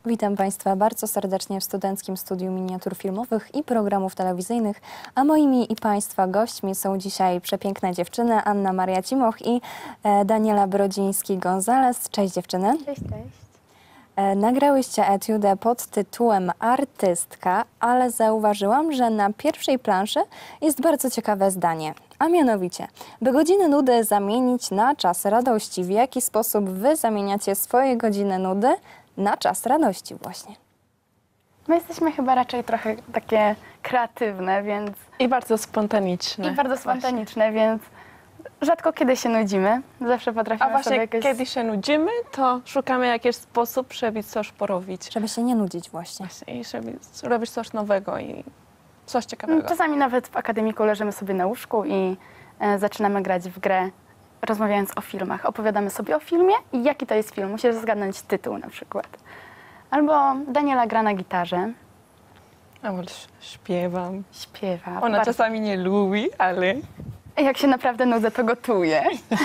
Witam Państwa bardzo serdecznie w Studenckim Studium Miniatur Filmowych i Programów Telewizyjnych, a moimi i Państwa gośćmi są dzisiaj przepiękne dziewczyny Anna Maria Cimoch i Daniela Brodziński-Gonzalez. Cześć dziewczyny. Cześć, cześć. Nagrałyście etiudę pod tytułem Artystka, ale zauważyłam, że na pierwszej planszy jest bardzo ciekawe zdanie, a mianowicie, by godziny nudy zamienić na czas radości. W jaki sposób Wy zamieniacie swoje godziny nudy na czas radości właśnie? My jesteśmy chyba raczej trochę takie kreatywne, więc... I bardzo spontaniczne. Więc rzadko kiedy się nudzimy. Zawsze potrafimy A właśnie sobie jakoś... kiedy się nudzimy, to szukamy jakiś sposób, żeby coś porobić. Żeby się nie nudzić właśnie. I żeby robić coś nowego i coś ciekawego. Czasami nawet w akademiku leżymy sobie na łóżku i zaczynamy grać w grę, rozmawiając o filmach. Opowiadamy sobie o filmie i jaki to jest film. Musisz zgadnąć tytuł na przykład. Albo Daniela gra na gitarze. Albo śpiewam. Śpiewa. Ona bardzo. czasami nie lubi, ale... Jak się naprawdę nudzę, to gotuje.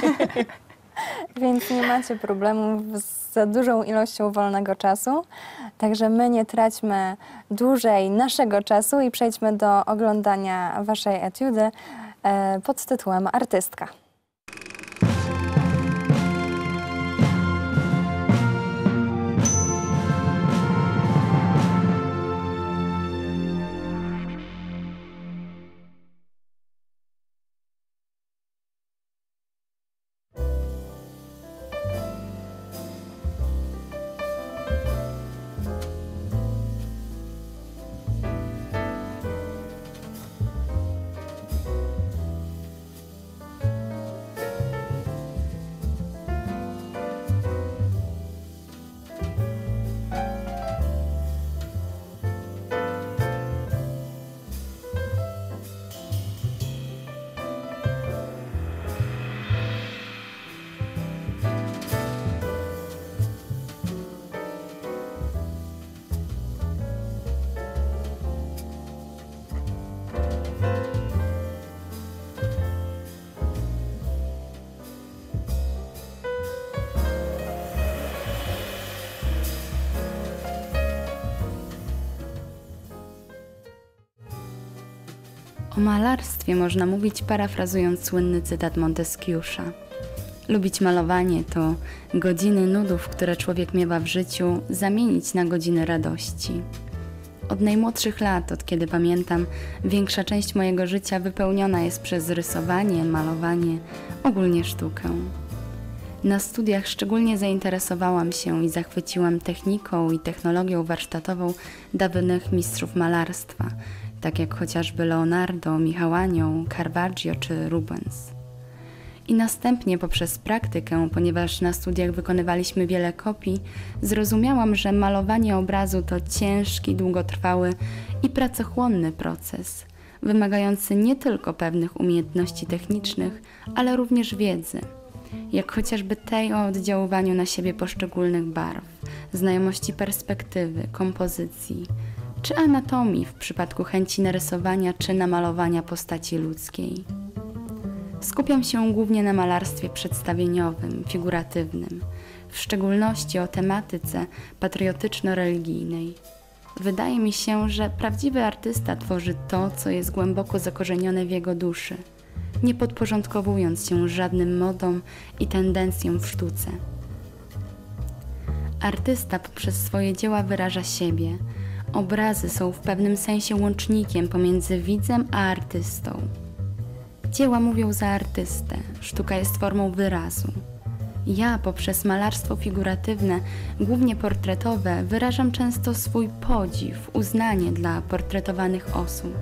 Więc nie macie problemów z za dużą ilością wolnego czasu. Także my nie traćmy dłużej naszego czasu i przejdźmy do oglądania Waszej etiudy pod tytułem Artystka. O malarstwie można mówić, parafrazując słynny cytat Monteskiusza. Lubić malowanie to godziny nudów, które człowiek miewa w życiu, zamienić na godziny radości. Od najmłodszych lat, od kiedy pamiętam, większa część mojego życia wypełniona jest przez rysowanie, malowanie, ogólnie sztukę. Na studiach szczególnie zainteresowałam się i zachwyciłam techniką i technologią warsztatową dawnych mistrzów malarstwa, tak jak chociażby Leonardo, Michał Anioł, Caravaggio czy Rubens. I następnie poprzez praktykę, ponieważ na studiach wykonywaliśmy wiele kopii, zrozumiałam, że malowanie obrazu to ciężki, długotrwały i pracochłonny proces, wymagający nie tylko pewnych umiejętności technicznych, ale również wiedzy, jak chociażby tej o oddziaływaniu na siebie poszczególnych barw, znajomości perspektywy, kompozycji, czy anatomii w przypadku chęci narysowania czy namalowania postaci ludzkiej. Skupiam się głównie na malarstwie przedstawieniowym, figuratywnym, w szczególności o tematyce patriotyczno-religijnej. Wydaje mi się, że prawdziwy artysta tworzy to, co jest głęboko zakorzenione w jego duszy, nie podporządkowując się żadnym modom i tendencjom w sztuce. Artysta poprzez swoje dzieła wyraża siebie. Obrazy są w pewnym sensie łącznikiem pomiędzy widzem a artystą. Dzieła mówią za artystę, sztuka jest formą wyrazu. Ja poprzez malarstwo figuratywne, głównie portretowe, wyrażam często swój podziw, uznanie dla portretowanych osób.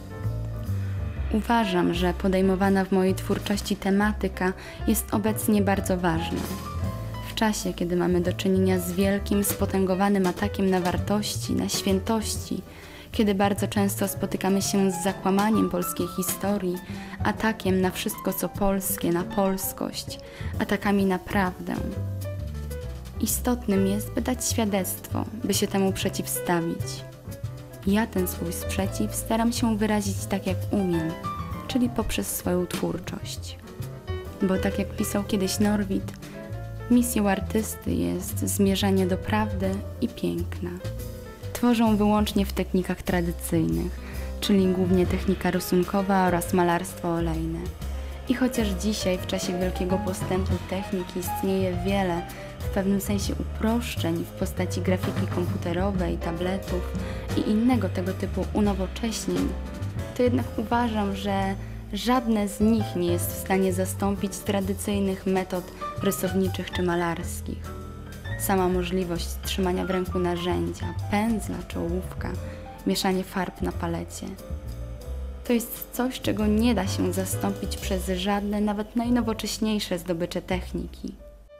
Uważam, że podejmowana w mojej twórczości tematyka jest obecnie bardzo ważna. W czasie, kiedy mamy do czynienia z wielkim, spotęgowanym atakiem na wartości, na świętości, kiedy bardzo często spotykamy się z zakłamaniem polskiej historii, atakiem na wszystko co polskie, na polskość, atakami na prawdę. Istotnym jest, by dać świadectwo, by się temu przeciwstawić. Ja ten swój sprzeciw staram się wyrazić tak jak umiem, czyli poprzez swoją twórczość. Bo tak jak pisał kiedyś Norwid, Misją artysty jest zmierzanie do prawdy i piękna. Tworzą wyłącznie w technikach tradycyjnych, czyli głównie technika rysunkowa oraz malarstwo olejne. I chociaż dzisiaj w czasie wielkiego postępu technik istnieje wiele w pewnym sensie uproszczeń w postaci grafiki komputerowej, tabletów i innego tego typu unowocześnień, to jednak uważam, że żadne z nich nie jest w stanie zastąpić tradycyjnych metod rysowniczych czy malarskich. Sama możliwość trzymania w ręku narzędzia, pędzla czy ołówka, mieszanie farb na palecie. To jest coś, czego nie da się zastąpić przez żadne, nawet najnowocześniejsze zdobycze techniki.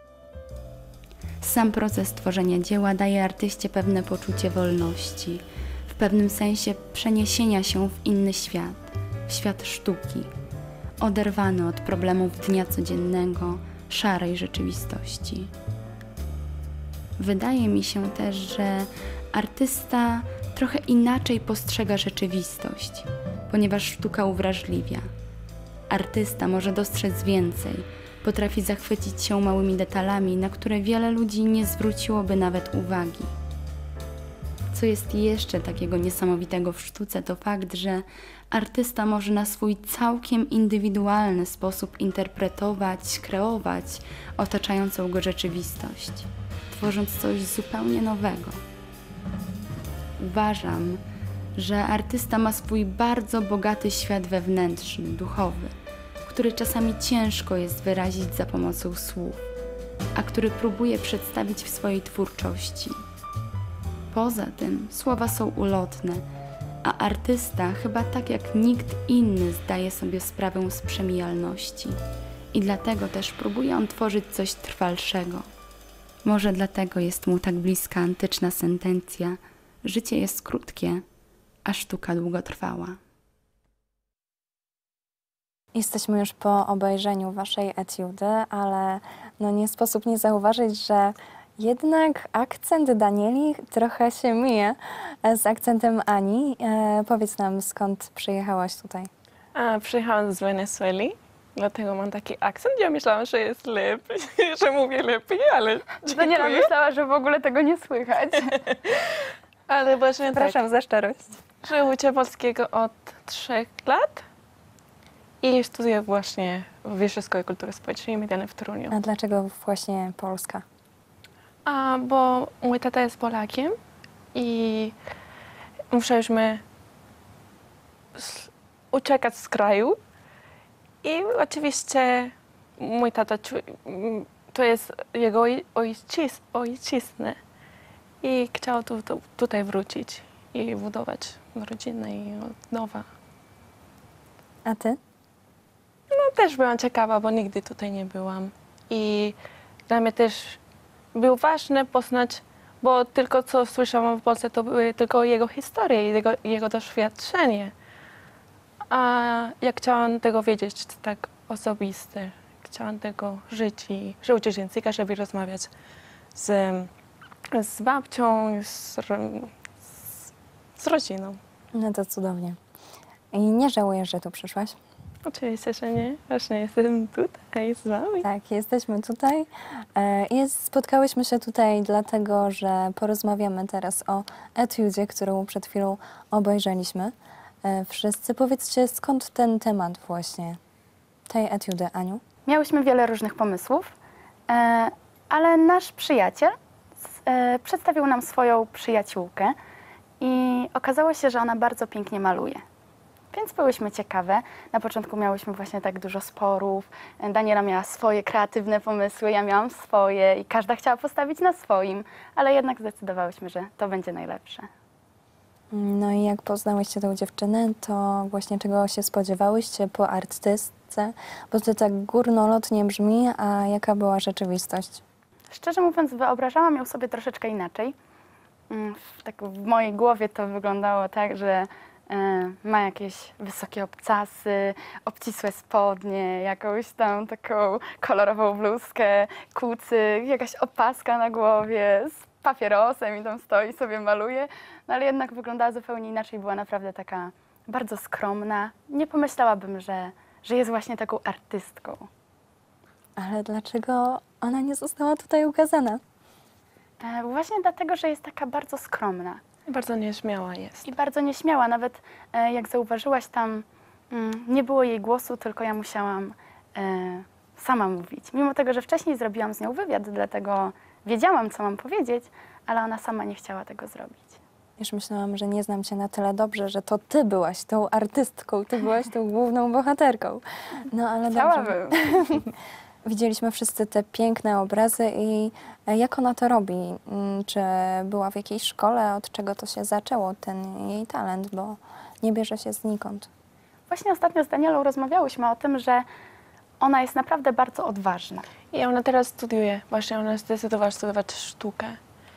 Sam proces tworzenia dzieła daje artyście pewne poczucie wolności, w pewnym sensie przeniesienia się w inny świat, w świat sztuki, oderwany od problemów dnia codziennego, szarej rzeczywistości. Wydaje mi się też, że artysta trochę inaczej postrzega rzeczywistość, ponieważ sztuka uwrażliwia. Artysta może dostrzec więcej, potrafi zachwycić się małymi detalami, na które wiele ludzi nie zwróciłoby nawet uwagi. Co jest jeszcze takiego niesamowitego w sztuce, to fakt, że artysta może na swój całkiem indywidualny sposób interpretować, kreować otaczającą go rzeczywistość, tworząc coś zupełnie nowego. Uważam, że artysta ma swój bardzo bogaty świat wewnętrzny, duchowy, który czasami ciężko jest wyrazić za pomocą słów, a który próbuje przedstawić w swojej twórczości. Poza tym słowa są ulotne, a artysta chyba tak jak nikt inny zdaje sobie sprawę z przemijalności i dlatego też próbuje on tworzyć coś trwalszego. Może dlatego jest mu tak bliska antyczna sentencja: życie jest krótkie, a sztuka długotrwała. Jesteśmy już po obejrzeniu waszej etiudy, ale nie sposób nie zauważyć, że jednak akcent Danieli trochę się mije z akcentem Ani. Powiedz nam, skąd przyjechałaś tutaj? Przyjechałam z Wenezueli, dlatego mam taki akcent. Ja myślałam, że jest lepiej, że mówię lepiej, ale Daniela myślała, że w ogóle tego nie słychać. Ale właśnie Przepraszam za szczerość. że uczę polskiego od 3 lat i studiuję właśnie w Wyższej Szkole Kultury Społecznej i Medialnej w Toruniu. A dlaczego właśnie Polska? Bo mój tata jest Polakiem i musieliśmy uciekać z kraju. I oczywiście mój tata to jest jego ojczyzna i chciał tutaj wrócić i budować rodzinę i od nowa. A ty? No też byłam ciekawa, bo nigdy tutaj nie byłam. I dla mnie też było ważne poznać, bo tylko co słyszałam w Polsce, to były tylko jego historie i jego doświadczenie. A ja chciałam tego wiedzieć tak osobiste. Chciałam tego żyć i że uczyć języka, żeby rozmawiać z babcią, z rodziną. No to cudownie. I nie żałujesz, że tu przyszłaś? Oczywiście, że nie. Właśnie jestem tutaj z wami. Tak, jesteśmy tutaj. Spotkałyśmy się tutaj dlatego, że porozmawiamy teraz o etiudzie, którą przed chwilą obejrzeliśmy. Wszyscy powiedzcie, skąd ten temat właśnie tej etiudy, Aniu? Miałyśmy wiele różnych pomysłów, ale nasz przyjaciel przedstawił nam swoją przyjaciółkę i okazało się, że ona bardzo pięknie maluje. Więc byłyśmy ciekawe. Na początku miałyśmy właśnie tak dużo sporów. Daniela miała swoje kreatywne pomysły, ja miałam swoje i każda chciała postawić na swoim, ale jednak zdecydowałyśmy, że to będzie najlepsze. No i jak poznałyście tę dziewczynę, to właśnie czego się spodziewałyście po artystce? Bo to tak górnolotnie brzmi, a jaka była rzeczywistość? Szczerze mówiąc, wyobrażałam ją sobie troszeczkę inaczej. Tak w mojej głowie to wyglądało tak, że ma jakieś wysokie obcasy, obcisłe spodnie, jakąś tam taką kolorową bluzkę, kucyk, jakaś opaska na głowie z papierosem i tam stoi, sobie maluje. No ale jednak wyglądała zupełnie inaczej, była naprawdę taka bardzo skromna. Nie pomyślałabym, że jest właśnie taką artystką. Ale dlaczego ona nie została tutaj ukazana? Właśnie dlatego, że jest taka bardzo skromna Bardzo nieśmiała jest. i bardzo nieśmiała. Nawet jak zauważyłaś, tam nie było jej głosu, tylko ja musiałam sama mówić. Mimo tego, że wcześniej zrobiłam z nią wywiad, dlatego wiedziałam, co mam powiedzieć, ale ona sama nie chciała tego zrobić. Już myślałam, że nie znam cię na tyle dobrze, że to ty byłaś tą artystką, ty byłaś tą główną bohaterką. No ale dobrze. Chciałabym. Widzieliśmy wszyscy te piękne obrazy i jak ona to robi? Czy była w jakiejś szkole? Od czego to się zaczęło, ten jej talent? Bo nie bierze się znikąd. Właśnie ostatnio z Danielą rozmawiałyśmy o tym, że ona jest naprawdę bardzo odważna. I ona teraz studiuje, właśnie ona zdecydowała studiować sztukę.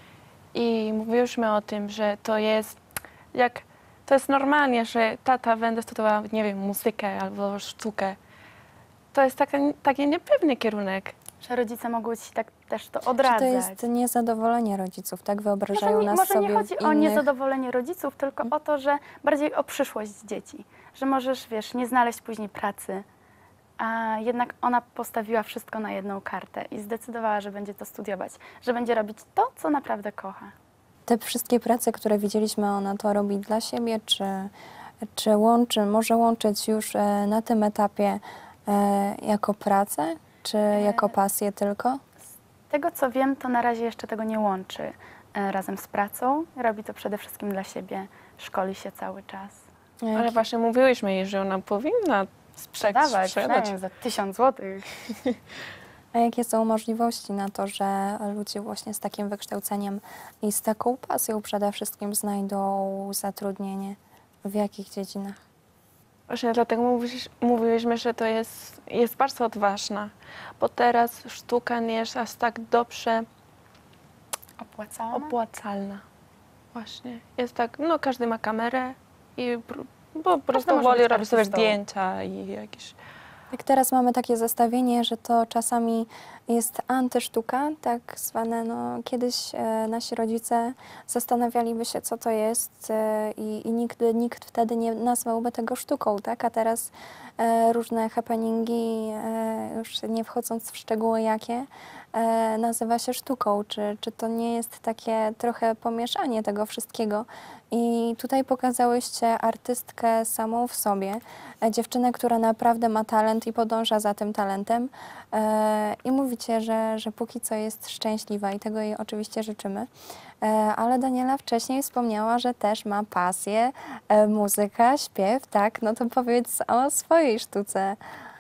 I mówiłyśmy o tym, że to jest normalnie, że tata będzie studiował, nie wiem, muzykę albo sztukę. To jest taki niepewny kierunek. Że rodzice mogą ci tak też to Czy odradzać. to jest niezadowolenie rodziców, tak? Wyobrażają nas Może sobie nie chodzi w o innych... niezadowolenie rodziców, tylko o to, że bardziej o przyszłość dzieci. Że możesz, wiesz, nie znaleźć później pracy, a jednak ona postawiła wszystko na jedną kartę i zdecydowała, że będzie to studiować, że będzie robić to, co naprawdę kocha. Te wszystkie prace, które widzieliśmy, ona to robi dla siebie, czy może łączyć już na tym etapie jako pracę, czy jako pasję tylko? Z tego, co wiem, to na razie jeszcze tego nie łączy razem z pracą. Robi to przede wszystkim dla siebie, szkoli się cały czas. Ale właśnie mówiłyśmy jej, że ona powinna Sprzedawać sprzedać. przynajmniej za 1000 złotych. A jakie są możliwości na to, że ludzie właśnie z takim wykształceniem i z taką pasją przede wszystkim znajdą zatrudnienie? W jakich dziedzinach? Właśnie dlatego mówiliśmy, że to jest bardzo odważna, bo teraz sztuka nie jest aż tak dobrze opłacalna. Właśnie. Jest tak, no każdy ma kamerę i po prostu może woli być robić sobie artystą. zdjęcia i jakieś... Jak teraz mamy takie zestawienie, że to czasami jest antysztuka, tak zwane, no kiedyś nasi rodzice zastanawialiby się, co to jest i nigdy nikt wtedy nie nazwałby tego sztuką, tak? A teraz różne happeningi, już nie wchodząc w szczegóły jakie, nazywa się sztuką. Czy to nie jest takie trochę pomieszanie tego wszystkiego? I tutaj pokazałyście artystkę samą w sobie, dziewczynę, która naprawdę ma talent i podąża za tym talentem i mówicie, że póki co jest szczęśliwa i tego jej oczywiście życzymy. Ale Daniela wcześniej wspomniała, że też ma pasję, muzyka, śpiew, tak? No to powiedz o swojej sztuce.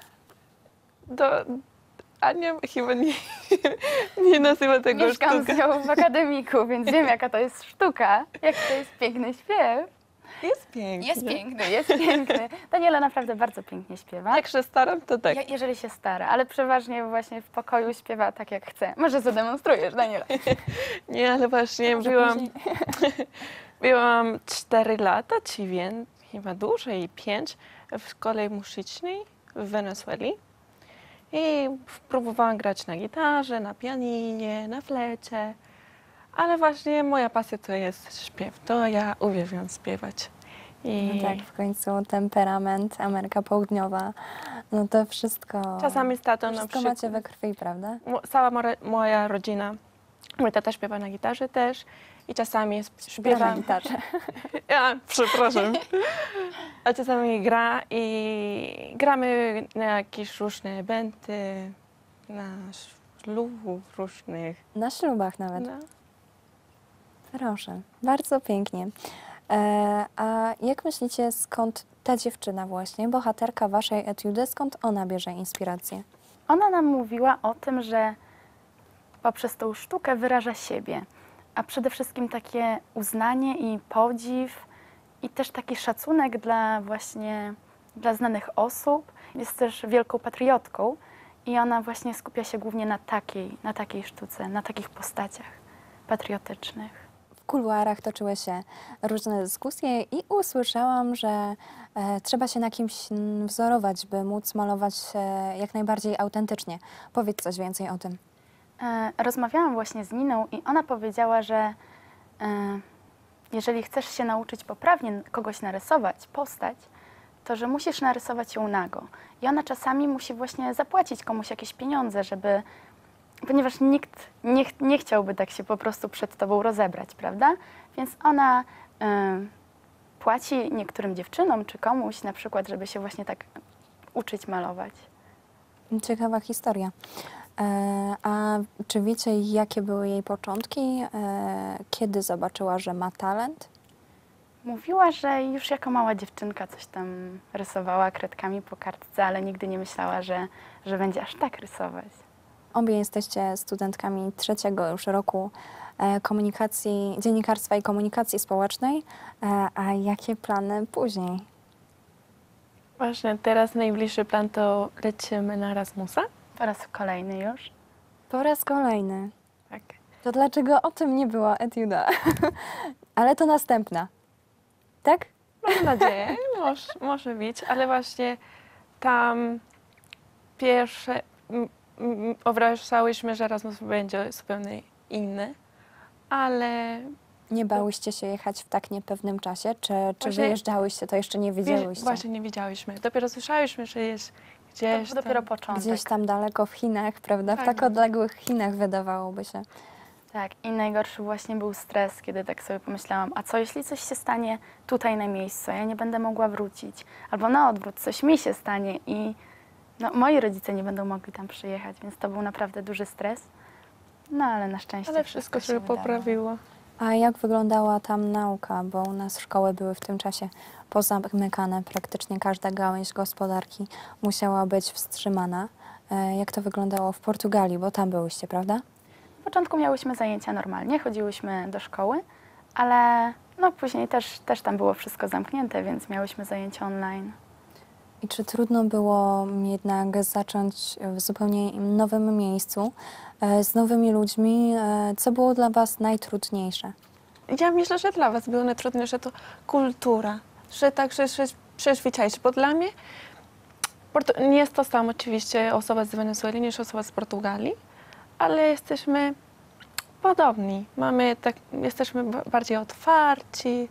Ania chyba nie nazywa tego Mieszkam sztuka. z nią w akademiku, więc wiem, jaka to jest sztuka, jak to jest piękny śpiew. Jest pięknie. Jest piękny, jest piękny. Daniela naprawdę bardzo pięknie śpiewa. Jak się staram, to tak. Jeżeli się stara, ale przeważnie właśnie w pokoju śpiewa tak, jak chce. Może zademonstrujesz, Daniela. Nie, ale właśnie byłam 4 lata, czy chyba dłużej, 5, w szkole muzycznej w Wenezueli. I próbowałam grać na gitarze, na pianinie, na flecie. Ale właśnie moja pasja to jest śpiew. To ja uwielbiam śpiewać. No tak, w końcu temperament, Ameryka Południowa, no to wszystko, Czasami z tatą na wszystko przykład. macie we krwi, prawda? Cała moja rodzina. Mój tata śpiewa na gitarze też i czasami Gra na śpiewa. gitarze. Ja, przepraszam. A czasami gra i gramy na jakieś różne eventy, na ślubów różnych. Na ślubach nawet. No. Proszę, bardzo pięknie. A jak myślicie, skąd ta dziewczyna właśnie, bohaterka waszej etiudy, skąd ona bierze inspirację? Ona nam mówiła o tym, że poprzez tą sztukę wyraża siebie, a przede wszystkim takie uznanie i podziw i też taki szacunek dla znanych osób. Jest też wielką patriotką i ona właśnie skupia się głównie na takiej sztuce, na takich postaciach patriotycznych. W kuluarach toczyły się różne dyskusje i usłyszałam, że trzeba się na kimś wzorować, by móc malować jak najbardziej autentycznie. Powiedz coś więcej o tym. Rozmawiałam właśnie z Niną i ona powiedziała, że jeżeli chcesz się nauczyć poprawnie kogoś narysować, postać, to że musisz narysować ją nago. I ona czasami musi właśnie zapłacić komuś jakieś pieniądze, żeby ponieważ nikt nie chciałby tak się po prostu przed tobą rozebrać, prawda? Więc ona płaci niektórym dziewczynom czy komuś na przykład, żeby się właśnie tak uczyć malować. Ciekawa historia. A czy wiecie, jakie były jej początki? Kiedy zobaczyła, że ma talent? Mówiła, że już jako mała dziewczynka coś tam rysowała kredkami po kartce, ale nigdy nie myślała, że będzie aż tak rysować. Obie jesteście studentkami 3. już roku dziennikarstwa i komunikacji społecznej. A jakie plany później? Właśnie teraz najbliższy plan to lecimy na Erasmusa. Po raz kolejny już. Po raz kolejny. Tak. To dlaczego o tym nie była etiuda? Ale to następna. Tak? Mam nadzieję, może być, ale właśnie tam pierwsze wyobrażałyśmy, że Erasmus będzie zupełnie inny, ale Nie bałyście się jechać w tak niepewnym czasie? Czy Właśnie- wyjeżdżałyście, to jeszcze nie wiedziałyście? właśnie nie wiedziałyśmy. Dopiero słyszałyśmy, że jest To gdzieś był dopiero tam. początek. Gdzieś tam daleko w Chinach, prawda? W Tak. tak odległych Chinach wydawałoby się. Tak, i najgorszy właśnie był stres, kiedy tak sobie pomyślałam, a co jeśli coś się stanie tutaj na miejscu, ja nie będę mogła wrócić, albo na odwrót, coś mi się stanie i no, moi rodzice nie będą mogli tam przyjechać, więc to był naprawdę duży stres. No ale na szczęście Ale wszystko się udało. poprawiło. A jak wyglądała tam nauka? Bo u nas szkoły były w tym czasie pozamykane. Praktycznie każda gałęź gospodarki musiała być wstrzymana. Jak to wyglądało w Portugalii? Bo tam byłyście, prawda? Na początku miałyśmy zajęcia normalnie, chodziłyśmy do szkoły, ale no później też tam było wszystko zamknięte, więc miałyśmy zajęcia online. I czy trudno było jednak zacząć w zupełnie nowym miejscu, z nowymi ludźmi? Co było dla Was najtrudniejsze? Ja myślę, że dla was było najtrudniejsze to kultura, że także się przyzwyczaić, bo dla mnie nie jest to samo oczywiście osoba z Wenezueli niż osoba z Portugalii, ale jesteśmy podobni. Jesteśmy bardziej otwarci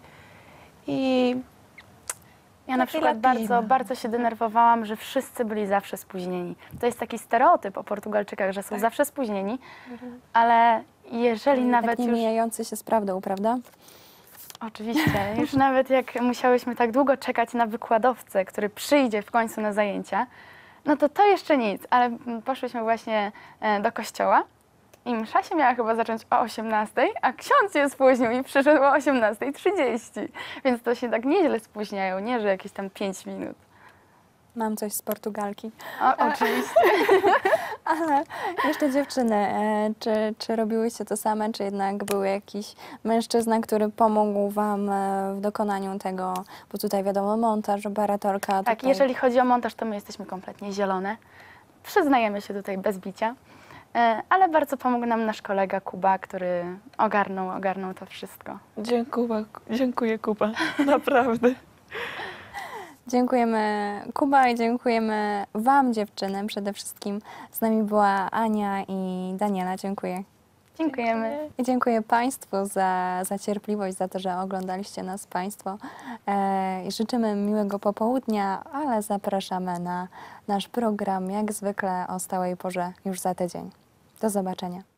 i Ja na Takie przykład latino. bardzo się denerwowałam, że wszyscy byli zawsze spóźnieni. To jest taki stereotyp o Portugalczykach, że są zawsze spóźnieni, ale jeżeli nawet tak nie już... mijający się z prawdą, prawda? Oczywiście, już nawet jak musiałyśmy tak długo czekać na wykładowcę, który przyjdzie w końcu na zajęcia, no to jeszcze nic, ale poszłyśmy właśnie do kościoła i msza się miała chyba zacząć o 18:00, a ksiądz się spóźnił i przyszedł o 18:30, więc to się tak nieźle spóźniają, nie, że jakieś tam 5 minut. Mam coś z Portugalki. Oczywiście. Ale jeszcze dziewczyny, czy robiłyście to same, czy jednak był jakiś mężczyzna, który pomógł Wam w dokonaniu tego, bo tutaj wiadomo montaż, operatorka. Tak, tutaj... jeżeli chodzi o montaż, to my jesteśmy kompletnie zielone. Przyznajemy się tutaj bez bicia, ale bardzo pomógł nam nasz kolega Kuba, który ogarnął to wszystko. dziękuję Kuba, naprawdę. Dziękujemy Kuba i dziękujemy Wam dziewczyny przede wszystkim. Z nami była Ania i Daniela, dziękuję. Dziękujemy. I dziękuję Państwu za cierpliwość, za to, że oglądaliście nas Państwo. I życzymy miłego popołudnia, ale zapraszamy na nasz program jak zwykle o stałej porze już za tydzień. Do zobaczenia.